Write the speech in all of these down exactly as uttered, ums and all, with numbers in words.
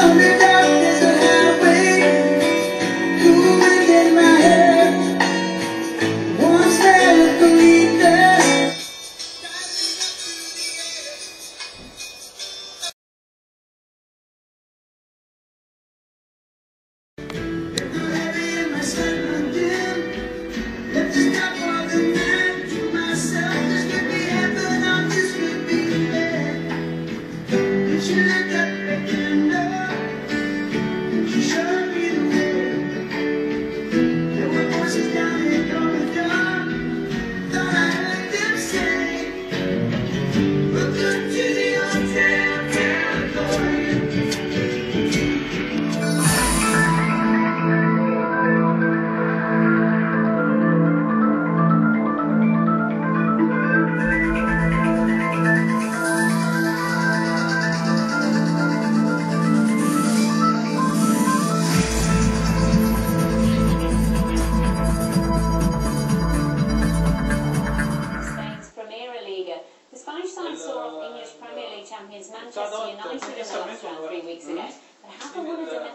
champions Manchester United in the last round three weeks ago. But how come one of them...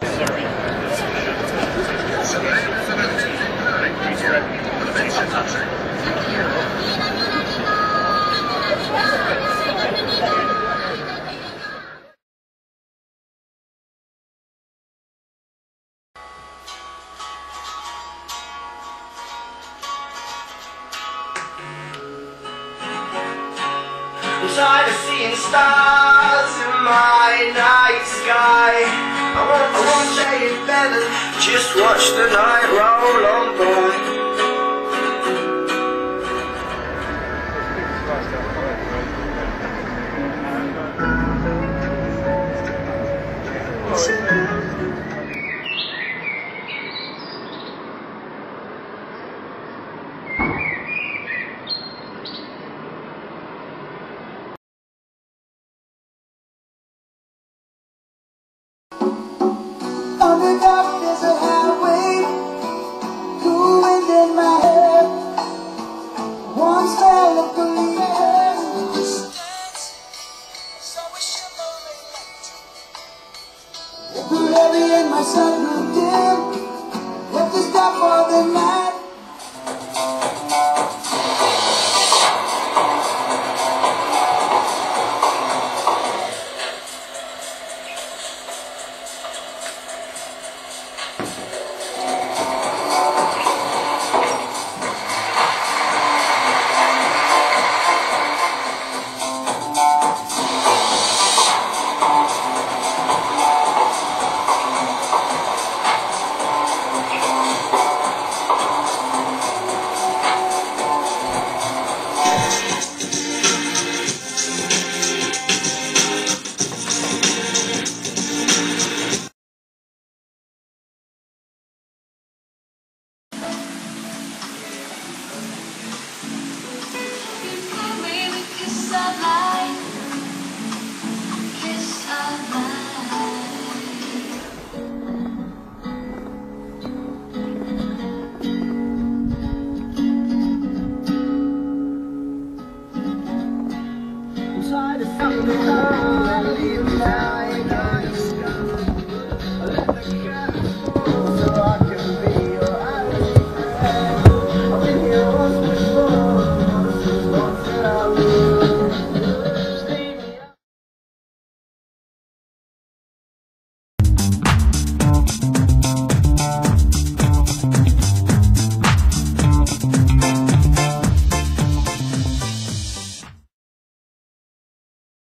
I'm tired of seeing stars in my night sky. I won't, I won't say it better. Just watch the night roll on by. On the dark desert highway, cool wind in my hair, warm smell of burritos in the distance, saw a shimmering light. It grew heavy and my sun grew dim.